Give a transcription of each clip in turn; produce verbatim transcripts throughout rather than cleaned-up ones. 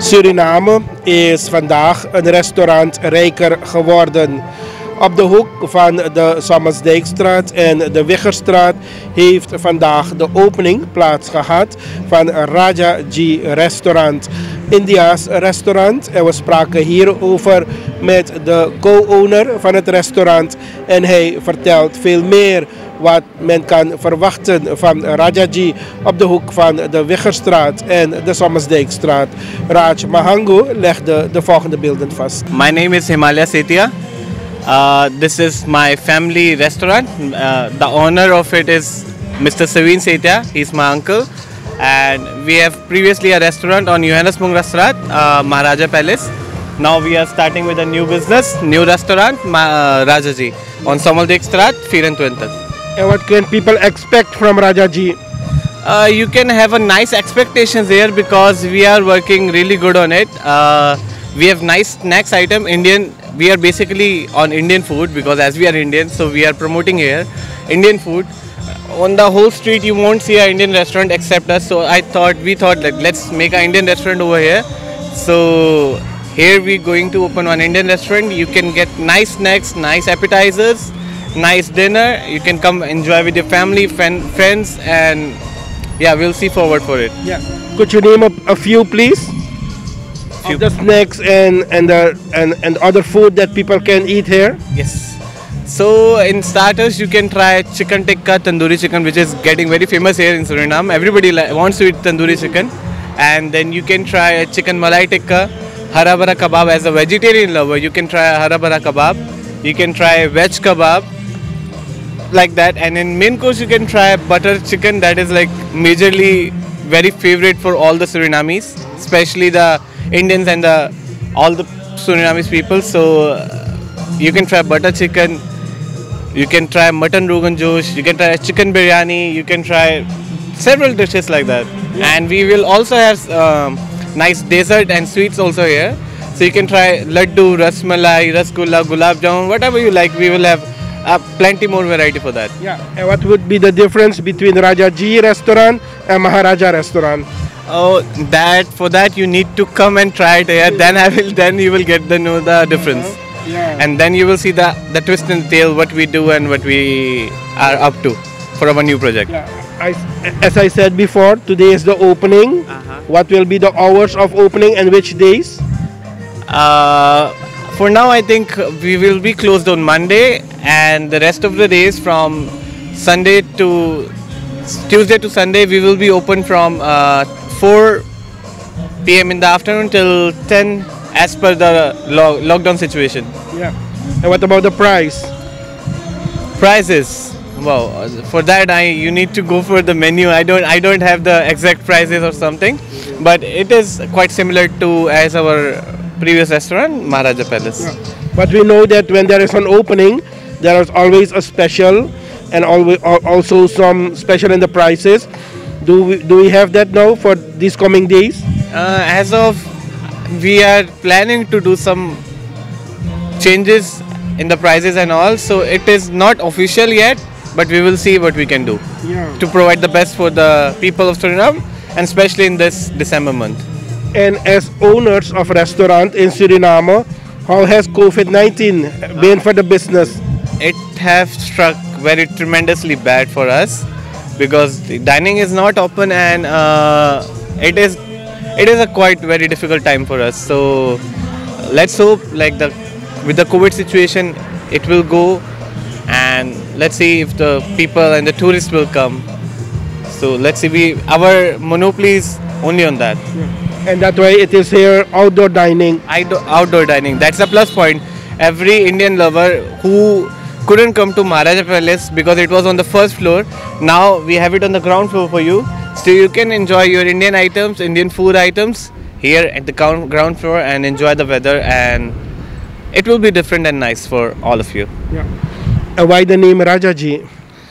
Suriname is vandaag een restaurant rijker geworden. Op de hoek van de Sommersdijkstraat en de Wiggerstraat heeft vandaag de opening plaats gehad van Rajaji Restaurant, India's restaurant. En we spraken hierover met de co-owner van het restaurant en hij vertelt veel meer wat men kan verwachten van Rajaji op de hoek van de Wiggerstraat en de Sommersdijkstraat. Raj Mahangu legde de volgende beelden vast. My name is Himalaya Setia. Uh, this is my family restaurant. Uh, the owner of it is Mister Saveen Setia. He's my uncle. And we have previously a restaurant on Johannes Mungrastraat, uh, Maharaja Palace. Now we are starting with a new business, new restaurant, uh, Rajaji, on Sommersdijkstraat, vierentwintig. And what can people expect from Rajaji? Uh, you can have a nice expectations here because we are working really good on it. Uh, we have nice snacks item, Indian. We are basically on Indian food because as we are Indian, so we are promoting here Indian food. On the whole street, you won't see an Indian restaurant except us. So I thought, we thought that let's make an Indian restaurant over here. So here we going to open one Indian restaurant. You can get nice snacks, nice appetizers, nice dinner. You can come enjoy with your family, friend, friends, and yeah, we'll see forward for it. Yeah. Could you name a, a few, please? Few. Of the snacks and and the and and other food that people can eat here. Yes. So in starters, you can try chicken tikka, tandoori chicken, which is getting very famous here in Suriname. Everybody wants to eat tandoori chicken, and then you can try chicken malai tikka, hara bhara kebab. As a vegetarian lover, you can try hara bhara kebab. You can try veg kebab, like that. And in main course, you can try butter chicken. That is like majorly very favorite for all the Surinamese, especially the Indians and the all the Surinamese people. So uh, you can try butter chicken, you can try mutton rogan josh, you can try chicken biryani, you can try several dishes like that. Yeah. And we will also have um, nice dessert and sweets also here. So you can try laddu, rasmalai, rasgulla, gulab jamun, whatever you like. We will have uh, plenty more variety for that. Yeah. And what would be the difference between Rajaji restaurant and Maharaja restaurant? Oh, that for that you need to come and try it here. Then I will. Then you will get to know the difference, yeah. And then you will see the the twist in the tail, what we do and what we are up to for our new project. Yeah. I, as I said before, today is the opening. Uh-huh. What will be the hours of opening and which days? Uh, for now, I think we will be closed on Monday, and the rest of the days from Sunday to Tuesday to Sunday we will be open from Uh, four p m in the afternoon till ten as per the lo lockdown situation. Yeah. And what about the price? Prices. Wow. For that, I you need to go for the menu. I don't I don't have the exact prices or something, but it is quite similar to as our previous restaurant, Maharaja Palace. Yeah. But we know that when there is an opening, there is always a special, and always also some special in the prices. Do we, do we have that now for these coming days? Uh, as of, we are planning to do some changes in the prices and all. So it is not official yet, but we will see what we can do yeah. to provide the best for the people of Suriname, and especially in this December month. And as owners of restaurant in Suriname, how has COVID nineteen been for the business? It has struck very tremendously bad for us, because the dining is not open, and uh, it is it is a quite very difficult time for us. So let's hope like the with the COVID situation it will go, and let's see if the people and the tourists will come. So let's see, we our monopoly is only on that. Yeah. And that way it is here outdoor dining. Outdoor dining, that's a plus point. Every Indian lover who couldn't come to Maharaja Palace because it was on the first floor, now we have it on the ground floor for you, so you can enjoy your Indian items, Indian food items here at the ground floor and enjoy the weather, and it will be different and nice for all of you. Yeah. Uh, why the name Rajaji?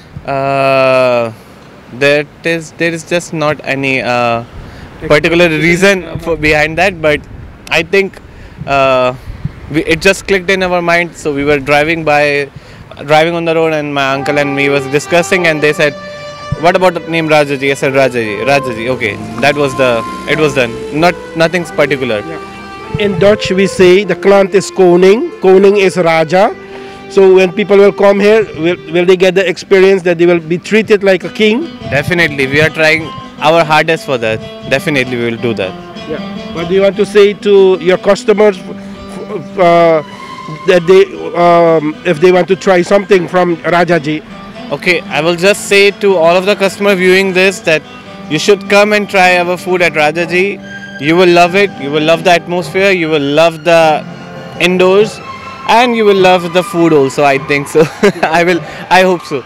Uh, that is there is just not any uh, particular reason for behind that, but I think uh, we, it just clicked in our mind. So we were driving by driving on the road, and my uncle and me was discussing, and they said, what about the name Rajaji? I said Rajaji, Rajaji, okay. That was the, it was done. Not nothing particular. In Dutch we say the klant is koning, koning is raja. So when people will come here, will, will they get the experience that they will be treated like a king? Definitely, we are trying our hardest for that. Definitely, we will do that. Yeah. What do you want to say to your customers uh, that they, um, if they want to try something from Rajaji? Okay, I will just say to all of the customer viewing this that you should come and try our food at Rajaji. You will love it. You will love the atmosphere. You will love the indoors, and you will love the food also. I think so. I will. I hope so.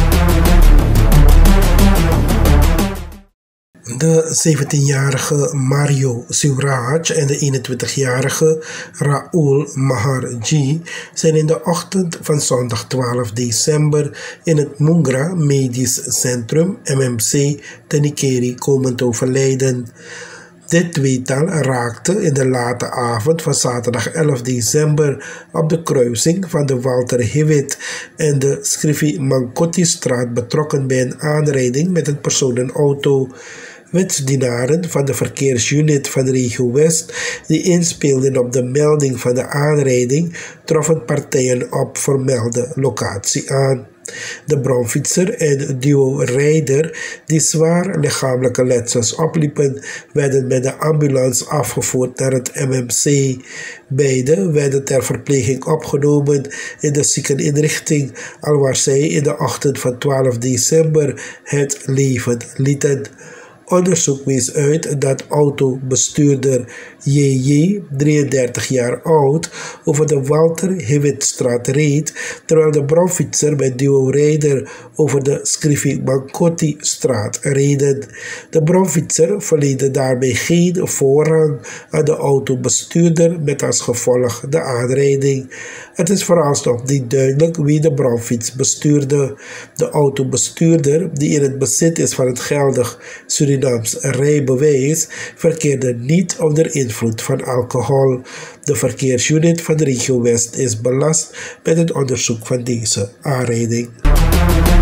De zeventienjarige Mario Sivraj en de eenentwintigjarige Raoul Maharji zijn in de ochtend van zondag twaalf december in het Mungra Medisch Centrum M M C te Nikeri komen te overlijden. Dit tweetal raakte in de late avond van zaterdag elf december op de kruising van de Walter Hewitt en de Scrivi Mancotti-straat betrokken bij een aanrijding met een personenauto. Wetsdienaren van de verkeersunit van Regio West die inspeelden op de melding van de aanrijding troffen partijen op vermelde locatie aan. De bronfietser en duo-rijder die zwaar lichamelijke letsels opliepen werden met de ambulance afgevoerd naar het M M C. Beide werden ter verpleging opgenomen in de ziekeninrichting, alwaar zij in de ochtend van twaalf december het leven lieten. Onderzoek wees uit dat autobestuurder J J, drieëndertig jaar oud, over de Walter Hewittstraat reed, terwijl de bronfietser met duo-rijder over de Scrivi Mancotti-straat reden. De bronfietser verleende daarbij geen voorrang aan de autobestuurder met als gevolg de aanrijding. Het is vooralsnog niet duidelijk wie de bronfiets bestuurde. De autobestuurder, die in het bezit is van het geldig Surinaams rijbewijs, verkeerde niet onder invloed van alcohol. De verkeersunit van de Regio West is belast met het onderzoek van deze aanrijding.